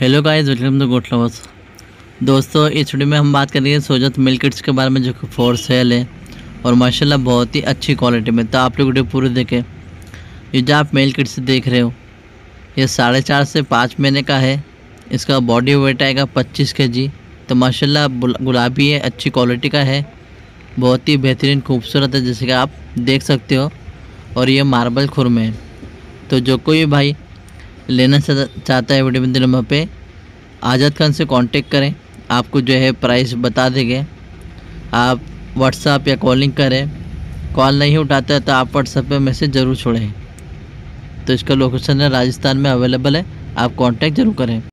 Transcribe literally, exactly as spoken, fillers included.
Hello guys, welcome to goat lovers. दोस्तों, इस video में हम बात करेंगे सोजत मिल्क किट्स के बारे में, जो कि फॉर सेल है और माशाल्लाह बहुत ही अच्छी क्वालिटी में। तो आप लोग वीडियो पूरी देखें। ये जो आप मिल्क किट्स देख रहे हो, ये साढ़े चार से पाँच महीने का है। इसका बॉडी वेट आएगा पच्चीस के जी। तो माशाल्लाह गुलाबी है, अच्छी क्वालिटी का है, बहुत ही बेहतरीन खूबसूरत है, जैसे कि आप देख सकते हो। और ये मार्बल खुर में है। तो जो कोई भाई लेना चाहता है वीडियो में नंबर पे आज़ाद खान से कांटेक्ट करें, आपको जो है प्राइस बता देंगे। आप व्हाट्सएप या कॉलिंग करें, कॉल नहीं उठाता है तो आप व्हाट्सएप पे मैसेज ज़रूर छोड़ें। तो इसका लोकेशन है राजस्थान में अवेलेबल है, आप कांटेक्ट ज़रूर करें।